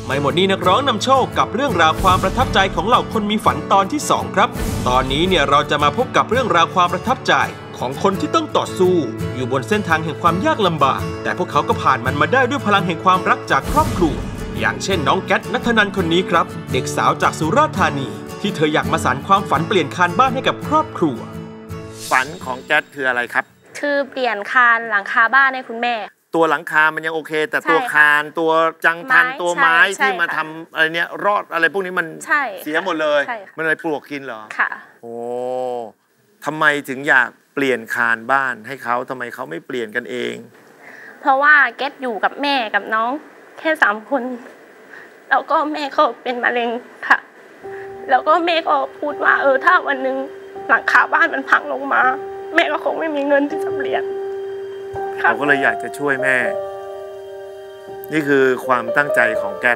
ไม่หมดนี่นักร้องนำโชคกับเรื่องราวความประทับใจของเหล่าคนมีฝันตอนที่2ครับตอนนี้เนี่ยเราจะมาพบกับเรื่องราวความประทับใจของคนที่ต้องต่อสู้อยู่บนเส้นทางแห่งความยากลำบากแต่พวกเขาก็ผ่านมันมาได้ด้วยพลังแห่งความรักจากครอบครัวอย่างเช่นน้องแก๊ต ณัฐนันท์คนนี้ครับเด็กสาวจากสุราษฎร์ธานีที่เธออยากมาสานความฝันเปลี่ยนคานบ้านให้กับครอบครัวฝันของแก๊ตคืออะไรครับคือเปลี่ยนคานหลังคาบ้านให้คุณแม่ตัวหลังคามันยังโอเคแต่ตัวคานตัวจังทันตัวไม้ที่มาทำอะไรเนี่ยรอดอะไรพวกนี้มันเสียหมดเลยมันอะไรปลวกกินเหรอค่ะโอ้ทำไมถึงอยากเปลี่ยนคานบ้านให้เขาทำไมเขาไม่เปลี่ยนกันเองเพราะว่าแก๊ตอยู่กับแม่กับน้องแค่3 คนแล้วก็แม่เขาเป็นมะเร็งค่ะแล้วก็แม่ก็พูดว่าถ้าวันนึงหลังคาบ้านมันพังลงมาแม่ก็คงไม่มีเงินที่จะเปลี่ยนเราก็เลยอยากจะช่วยแม่นี่คือความตั้งใจของแก๊ต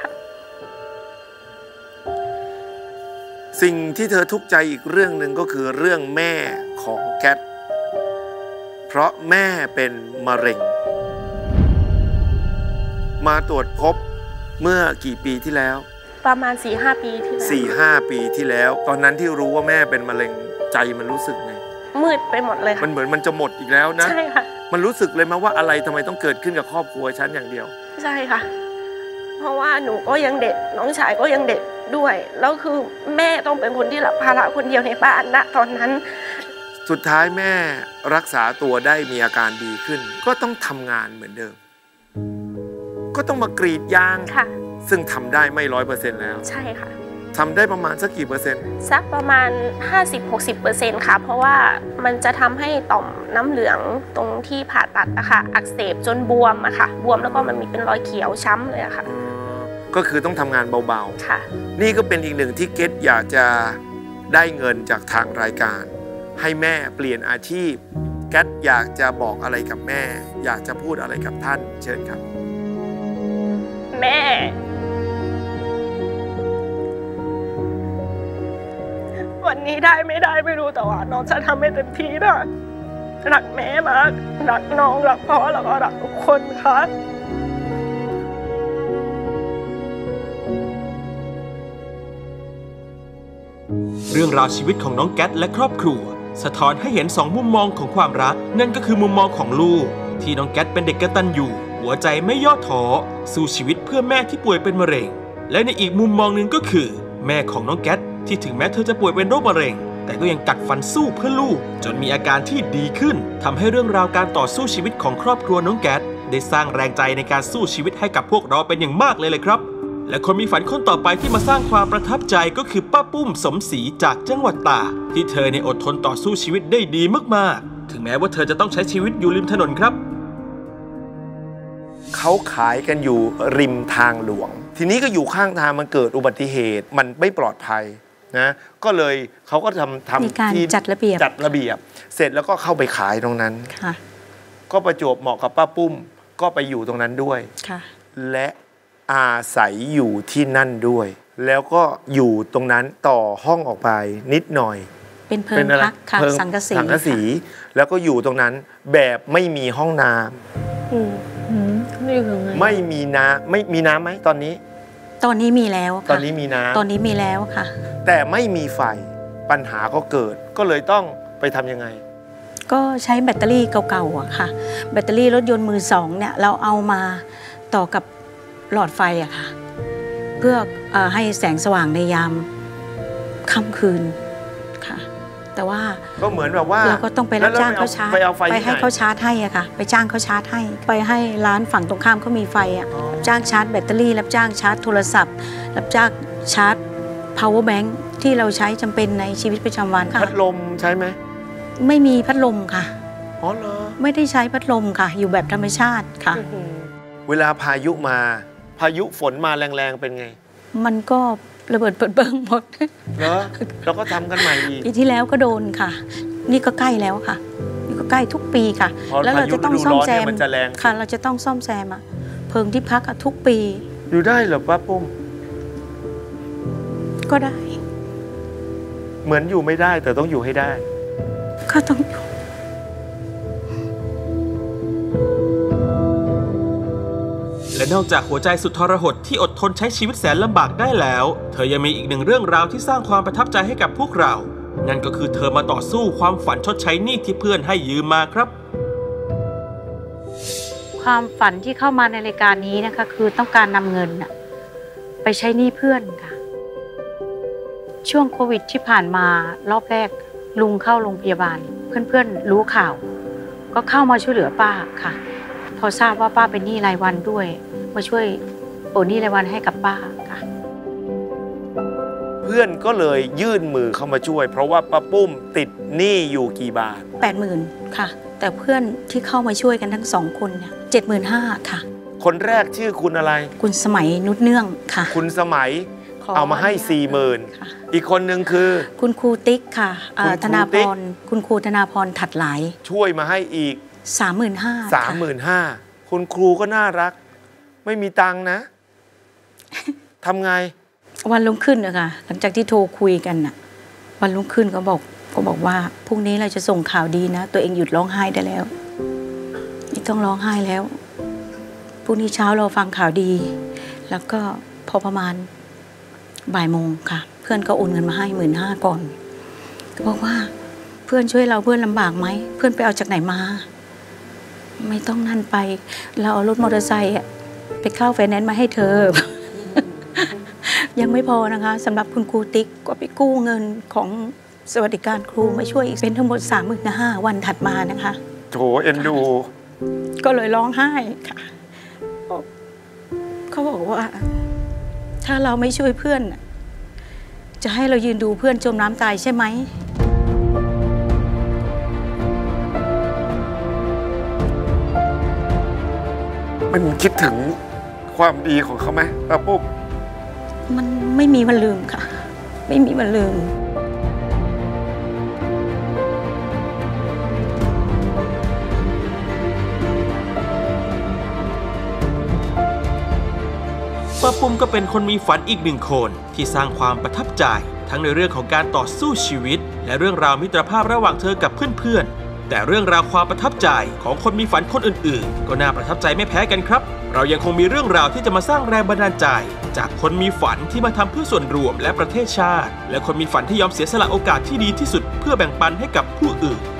สิ่งที่เธอทุกข์ใจอีกเรื่องหนึ่งก็คือเรื่องแม่ของแก๊ตเพราะแม่เป็นมะเร็งมาตรวจพบเมื่อกี่ปีที่แล้วประมาณ 4-5 ปีที่แล้ว 4-5 ปีที่แล้วตอนนั้นที่รู้ว่าแม่เป็นมะเร็งใจมันรู้สึกไงมืดไปหมดเลยค่ะมันเหมือนมันจะหมดอีกแล้วนะใช่ค่ะมันรู้สึกเลยมั้ยว่าอะไรทำไมต้องเกิดขึ้นกับครอบครัวฉันอย่างเดียวใช่ค่ะเพราะว่าหนูก็ยังเด็กน้องชายก็ยังเด็กด้วยแล้วคือแม่ต้องเป็นคนที่รับภาระคนเดียวในบ้านณตอนนั้นสุดท้ายแม่รักษาตัวได้มีอาการดีขึ้นก็ต้องทำงานเหมือนเดิมก็ต้องมากรีดยางค่ะซึ่งทำได้ไม่ 100% แล้วใช่ค่ะทำได้ประมาณสักกี่เปอร์เซ็นต์สักประมาณ 50-60% ค่ะเพราะว่ามันจะทำให้ต่อมน้ำเหลืองตรงที่ผ่าตัดอะค่ะอักเสบจนบวมอะค่ะบวมแล้วก็มันมีเป็นรอยเขียวช้ำเลยอะค่ะก็คือต้องทำงานเบาๆค่ะนี่ก็เป็นอีกหนึ่งที่เกตอยากจะได้เงินจากทางรายการให้แม่เปลี่ยนอาชีพเกตอยากจะบอกอะไรกับแม่อยากจะพูดอะไรกับท่านเชิญครับแม่วันนี้ได้ไม่ได้ไม่รู้แต่ว่าน้องจะทำให้เต็มที่นะรักแม่มากรักน้องรักพ่อแล้วก็รักทุกคนค่ะเรื่องราวชีวิตของน้องแก๊ตและครอบครัวสะท้อนให้เห็น2 มุมมองของความรักนั่นก็คือมุมมองของลูกที่น้องแก๊ตเป็นเด็กกตัญญูหัวใจไม่ย่อท้อสู้ชีวิตเพื่อแม่ที่ป่วยเป็นมะเร็งและในอีกมุมมองหนึ่งก็คือแม่ของน้องแก๊ตที่ถึงแม้เธอจะป่วยเป็นโรคมะเร็งแต่ก็ยังกัดฟันสู้เพื่อลูกจนมีอาการที่ดีขึ้นทำให้เรื่องราวการต่อสู้ชีวิตของครอบครัวน้องแก๊ตได้สร้างแรงใจในการสู้ชีวิตให้กับพวกเราเป็นอย่างมากเลยครับและคนมีฝันคนต่อไปที่มาสร้างความประทับใจก็คือป้าปุ้มสมศรีจากจังหวัดตากที่เธอในอดทนต่อสู้ชีวิตได้ดีมากๆถึงแม้ว่าเธอจะต้องใช้ชีวิตอยู่ริมถนนครับเขาขายกันอยู่ริมทางหลวงทีนี้ก็อยู่ข้างทางมันเกิดอุบัติเหตุมันไม่ปลอดภัยนะก็เลยเขาก็ทำที่จัดระเบียบเสร็จแล้วก็เข้าไปขายตรงนั้นก็ประจวบเหมาะกับป้าปุ้มก็ไปอยู่ตรงนั้นด้วยและอาศัยอยู่ที่นั่นด้วยแล้วก็อยู่ตรงนั้นต่อห้องออกไปนิดหน่อยเป็นเพิงพักค่ะสังกะสีแล้วก็อยู่ตรงนั้นแบบไม่มีห้องน้ำไม่มีน้ำไม่มีน้ำไหมตอนนี้มีแล้วค่ะตอนนี้มีน้ำตอนนี้มีแล้วค่ะแต่ไม่มีไฟปัญหาก็เกิดก็เลยต้องไปทำยังไงก็ใช้แบตเตอรี่เก่าๆอะค่ะแบตเตอรี่รถยนต์มือ2เนี่ยเราเอามาต่อกับหลอดไฟอะค่ะเพื่อให้แสงสว่างในยามค่ำคืนค่ะแต่ว่าก็เหมือนแบบว่าเราก็ต้องไปรับจ้างเขาชาร์จไปให้เขาชาร์จให้อะค่ะไปจ้างเขาชาร์จให้ไปให้ร้านฝั่งตรงข้ามเขามีไฟอะจ้างชาร์จแบตเตอรี่รับจ้างชาร์จโทรศัพท์รับจ้างชาร์จ power bank ที่เราใช้จำเป็นในชีวิตประจำวันพัดลมใช้ไหมไม่มีพัดลมค่ะอ๋อเหรอไม่ได้ใช้พัดลมค่ะอยู่แบบธรรมชาติค่ะเวลาพายุมาพายุฝนมาแรงๆเป็นไงมันก็ระเบิดเปิดเบิ้งหมดเหรอเราก็ทำกันใหม่อีกปีที่แล้วก็โดนค่ะนี่ก็ใกล้แล้วค่ะนี่ก็ใกล้ทุกปีค่ะแล้วเราจะต้องซ่อมแซมค่ะเราจะต้องซ่อมแซมอะเพิงที่พักทุกปีอยู่ได้เหรอป้าปุ้มก็ได้เหมือนอยู่ไม่ได้แต่ต้องอยู่ให้ได้ก็ต้องอยู่และนอกจากหัวใจสุดทรหดที่อดทนใช้ชีวิตแสนลำบากได้แล้วเธอยังมีอีกหนึ่งเรื่องราวที่สร้างความประทับใจให้กับพวกเรานั่นก็คือเธอมาต่อสู้ความฝันชดใช้หนี้ที่เพื่อนให้ยืมมาครับความฝันที่เข้ามาในรายการนี้นะคะคือต้องการนำเงินไปใช้หนี้เพื่อนค่ะช่วงโควิดที่ผ่านมารอบแรกลุงเข้าโรงพยาบาลเพื่อนๆรู้ข่าวก็เข้ามาช่วยเหลือป้าค่ะพอทราบว่าป้าเป็นหนี้รายวันด้วยมาช่วยโอนหนี้รายวันให้กับป้าค่ะเพื่อนก็เลยยื่นมือเข้ามาช่วยเพราะว่าป้าปุ้มติดหนี้อยู่กี่บาท 80,000 ค่ะแต่เพื่อนที่เข้ามาช่วยกันทั้ง2 คนเนี่ย75,000 ค่ะคนแรกชื่อคุณอะไรคุณสมัยนุชเนื่องค่ะคุณสมัยเอามาให้ 40,000 อีกคนหนึ่งคือคุณครูติ๊กค่ะธนาพรคุณครูธนาพรถัดหลายช่วยมาให้อีก 35,000 คุณครูก็น่ารักไม่มีตังค์นะทำไงวันรุ่งขึ้นนะคะหลังจากที่โทรคุยกันน่ะวันรุ่งขึ้นก็บอกว่าพรุ่งนี้เราจะส่งข่าวดีนะตัวเองหยุดร้องไห้ได้แล้วไม่ต้องร้องไห้แล้วพรุ่งนี้เช้าเราฟังข่าวดีแล้วก็พอประมาณบ่ายโมงค่ะเพื่อนก็โอนเงินมาให้15,000ก่อนก็บอกว่าเพื่อนช่วยเราเพื่อนลำบากไหมเพื่อนไปเอาจากไหนมาไม่ต้องนั่นไปเราเอารถมอเตอร์ไซค์ไปเข้าไฟแนนซ์มาให้เธอ ยังไม่พอนะคะสำหรับคุณครูติ๊กก็ไปกู้เงินของสวัสดิการครูมาช่วยอีกเป็นทั้งหมด35,000วันถัดมานะคะโถเอ็นดูก็เลยร้องไห้ค่ะเขาบอกว่าถ้าเราไม่ช่วยเพื่อนจะให้เรายืนดูเพื่อนจมน้ำตายใช่ไหมมันคิดถึงความดีของเขาไหมป้าปุ้มมันไม่มีวันลืมค่ะไม่มีวันลืมป้าปุ้มก็เป็นคนมีฝันอีกหนึ่งคนที่สร้างความประทับใจทั้งในเรื่องของการต่อสู้ชีวิตและเรื่องราวมิตรภาพระหว่างเธอกับเพื่อนๆแต่เรื่องราวความประทับใจของคนมีฝันคนอื่นๆก็น่าประทับใจไม่แพ้กันครับเรายังคงมีเรื่องราวที่จะมาสร้างแรงบันดาลใจจากคนมีฝันที่มาทำเพื่อส่วนรวมและประเทศชาติและคนมีฝันที่ยอมเสียสละโอกาสที่ดีที่สุดเพื่อแบ่งปันให้กับผู้อื่น